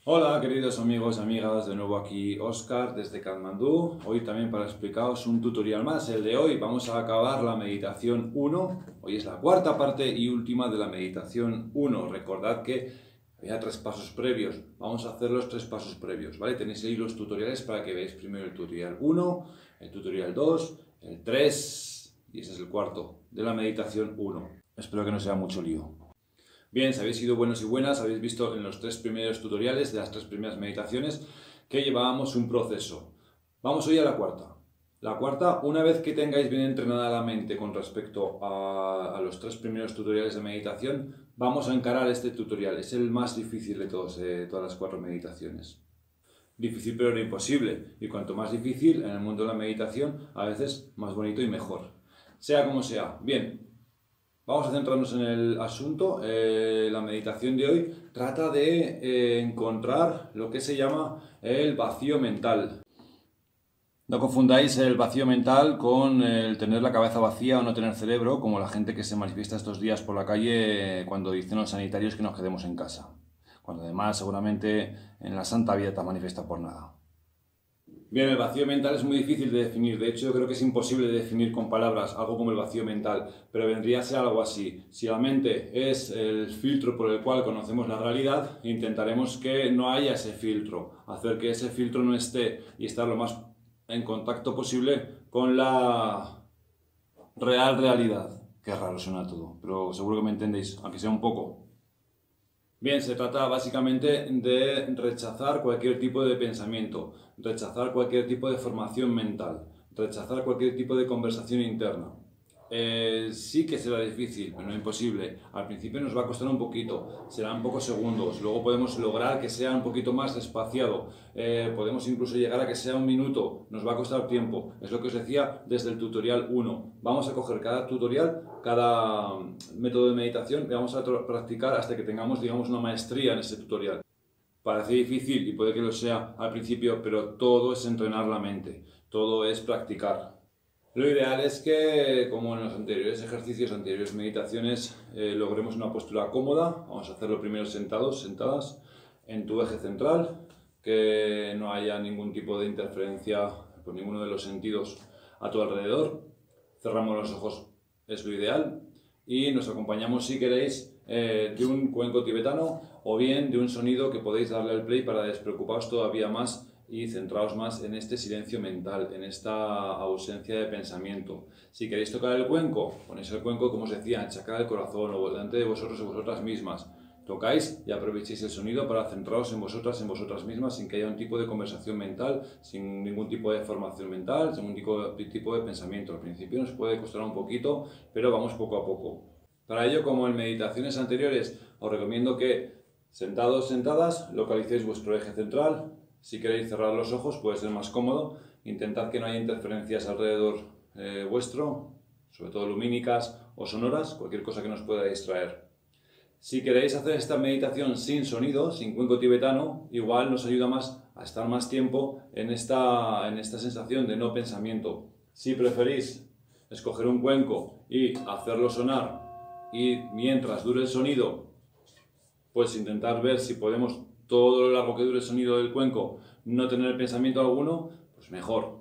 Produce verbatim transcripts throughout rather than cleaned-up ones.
Hola queridos amigos y amigas, de nuevo aquí Oscar desde Katmandú. Hoy también para explicaros un tutorial más, el de hoy. Vamos a acabar la meditación uno. Hoy es la cuarta parte y última de la meditación uno. Recordad que había tres pasos previos. Vamos a hacer los tres pasos previos, ¿vale? Tenéis ahí los tutoriales para que veáis primero el tutorial uno, el tutorial dos, el tres y ese es el cuarto de la meditación uno. Espero que no sea mucho lío. Bien, si habéis sido buenos y buenas, habéis visto en los tres primeros tutoriales de las tres primeras meditaciones que llevábamos un proceso. Vamos hoy a la cuarta. La cuarta, una vez que tengáis bien entrenada la mente con respecto a, a los tres primeros tutoriales de meditación, vamos a encarar este tutorial. Es el más difícil de todos, eh, todas las cuatro meditaciones. Difícil pero no imposible. Y cuanto más difícil en el mundo de la meditación, a veces más bonito y mejor. Sea como sea. Bien. Vamos a centrarnos en el asunto. Eh, la meditación de hoy trata de eh, encontrar lo que se llama el vacío mental. No confundáis el vacío mental con el tener la cabeza vacía o no tener cerebro, como la gente que se manifiesta estos días por la calle cuando dicen los sanitarios que nos quedemos en casa. Cuando además seguramente en la santa vida te manifiesta por nada. Bien, el vacío mental es muy difícil de definir. De hecho, yo creo que es imposible de definir con palabras algo como el vacío mental, pero vendría a ser algo así. Si la mente es el filtro por el cual conocemos la realidad, intentaremos que no haya ese filtro, hacer que ese filtro no esté y estar lo más en contacto posible con la real realidad. Qué raro suena todo, pero seguro que me entendéis, aunque sea un poco. Bien, se trata básicamente de rechazar cualquier tipo de pensamiento, rechazar cualquier tipo de formación mental, rechazar cualquier tipo de conversación interna. Eh, sí que será difícil, pero no imposible. Al principio nos va a costar un poquito, serán pocos segundos. Luego podemos lograr que sea un poquito más espaciado. Eh, podemos incluso llegar a que sea un minuto. Nos va a costar tiempo. Es lo que os decía desde el tutorial uno. Vamos a coger cada tutorial, cada método de meditación y vamos a practicar hasta que tengamos, digamos, una maestría en ese tutorial. Parece difícil y puede que lo sea al principio, pero todo es entrenar la mente. Todo es practicar. Lo ideal es que, como en los anteriores ejercicios, anteriores meditaciones, eh, logremos una postura cómoda. Vamos a hacerlo primero sentados, sentadas, en tu eje central, que no haya ningún tipo de interferencia por ninguno de los sentidos a tu alrededor. Cerramos los ojos, es lo ideal. Y nos acompañamos, si queréis, eh, de un cuenco tibetano o bien de un sonido que podéis darle al play para despreocuparos todavía más y centraos más en este silencio mental, en esta ausencia de pensamiento. Si queréis tocar el cuenco, ponéis el cuenco, como os decía, en chakra del corazón o delante de vosotros y vosotras mismas. Tocáis y aprovechéis el sonido para centraros en vosotras, en vosotras mismas, sin que haya un tipo de conversación mental, sin ningún tipo de formación mental, sin ningún tipo de, tipo de pensamiento. Al principio nos puede costar un poquito, pero vamos poco a poco. Para ello, como en meditaciones anteriores, os recomiendo que sentados, sentadas, localicéis vuestro eje central. Si queréis cerrar los ojos puede ser más cómodo. Intentad que no haya interferencias alrededor eh, vuestro, sobre todo lumínicas o sonoras, cualquier cosa que nos pueda distraer. Si queréis hacer esta meditación sin sonido, sin cuenco tibetano, igual nos ayuda más a estar más tiempo en esta, en esta sensación de no pensamiento. Si preferís escoger un cuenco y hacerlo sonar y mientras dure el sonido, pues intentar ver si podemos todo lo largo que dure el sonido del cuenco no tener pensamiento alguno, pues mejor.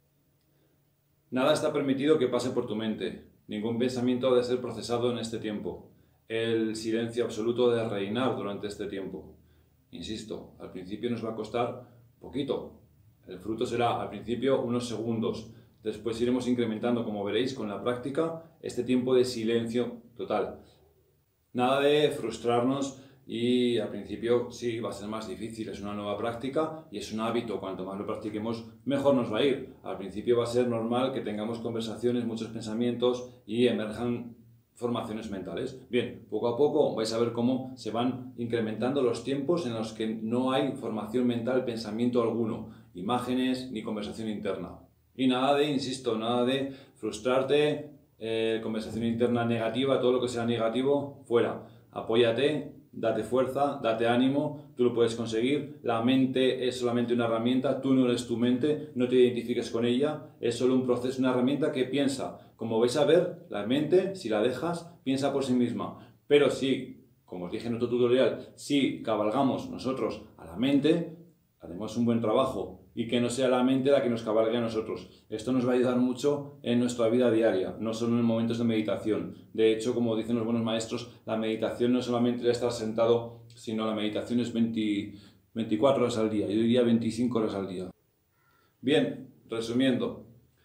Nada está permitido que pase por tu mente. Ningún pensamiento ha de ser procesado en este tiempo. El silencio absoluto de reinar durante este tiempo. Insisto, al principio nos va a costar poquito. El fruto será al principio unos segundos. Después iremos incrementando, como veréis, con la práctica, este tiempo de silencio total. Nada de frustrarnos y al principio sí va a ser más difícil, es una nueva práctica y es un hábito, cuanto más lo practiquemos mejor nos va a ir. Al principio va a ser normal que tengamos conversaciones, muchos pensamientos y emerjan formaciones mentales. Bien, poco a poco vais a ver cómo se van incrementando los tiempos en los que no hay formación mental, pensamiento alguno, imágenes ni conversación interna. Y nada de, insisto, nada de frustrarte, eh, conversación interna negativa, todo lo que sea negativo, fuera. Apóyate, date fuerza, date ánimo, tú lo puedes conseguir. La mente es solamente una herramienta, tú no eres tu mente, no te identifiques con ella, es solo un proceso, una herramienta que piensa. Como vais a ver, la mente, si la dejas, piensa por sí misma. Pero si como os dije en otro tutorial, si cabalgamos nosotros a la mente, haremos un buen trabajo y que no sea la mente la que nos cabalgue a nosotros. Esto nos va a ayudar mucho en nuestra vida diaria, no solo en momentos de meditación. De hecho, como dicen los buenos maestros, la meditación no es solamente estar sentado, sino la meditación es veinte, veinticuatro horas al día, yo diría veinticinco horas al día. Bien, resumiendo,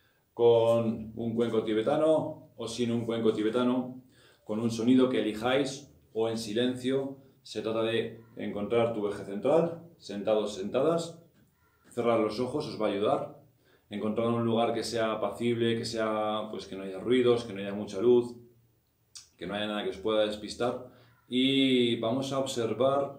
con un cuenco tibetano o sin un cuenco tibetano, con un sonido que elijáis o en silencio, se trata de encontrar tu eje central, sentados, sentadas. Cerrar los ojos os va a ayudar. Encontrar un lugar que sea apacible, que sea, pues que no haya ruidos, que no haya mucha luz, que no haya nada que os pueda despistar. Y vamos a observar,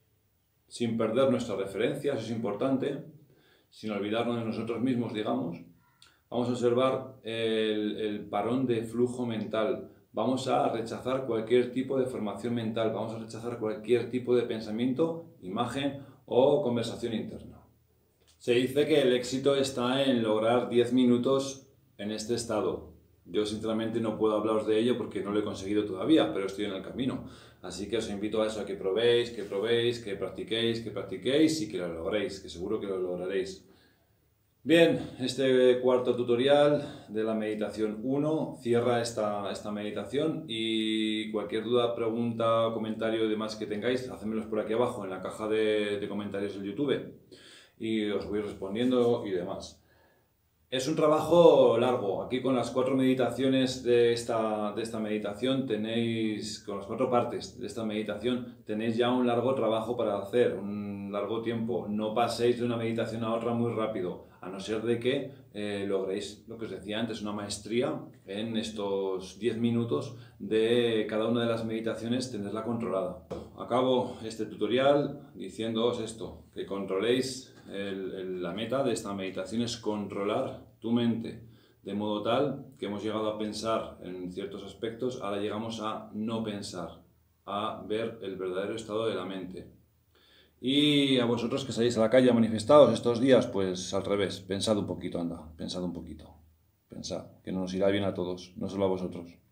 sin perder nuestra referencia, eso es importante, sin olvidarnos de nosotros mismos, digamos. Vamos a observar el, el parón de flujo mental. Vamos a rechazar cualquier tipo de formación mental. Vamos a rechazar cualquier tipo de pensamiento, imagen o conversación interna. Se dice que el éxito está en lograr diez minutos en este estado. Yo sinceramente no puedo hablaros de ello porque no lo he conseguido todavía, pero estoy en el camino. Así que os invito a eso, a que probéis, que probéis, que practiquéis, que practiquéis y que lo logréis, que seguro que lo lograréis. Bien, este cuarto tutorial de la meditación uno cierra esta, esta meditación y cualquier duda, pregunta o comentario y demás que tengáis, hacedmelos por aquí abajo en la caja de, de comentarios del YouTube. Y os voy respondiendo y demás. Es un trabajo largo. Aquí con las cuatro meditaciones de esta, de esta meditación tenéis, con las cuatro partes de esta meditación, tenéis ya un largo trabajo para hacer, un largo tiempo. No paséis de una meditación a otra muy rápido, a no ser de que eh, logréis, lo que os decía antes, una maestría en estos diez minutos de cada una de las meditaciones, tenerla controlada. Acabo este tutorial diciéndoos esto, que controléis. El, el, la meta de esta meditación es controlar tu mente, de modo tal que hemos llegado a pensar en ciertos aspectos, ahora llegamos a no pensar, a ver el verdadero estado de la mente. Y a vosotros que salís a la calle a manifestaros estos días, pues al revés, pensad un poquito, anda, pensad un poquito, pensad, que nos irá bien a todos, no solo a vosotros.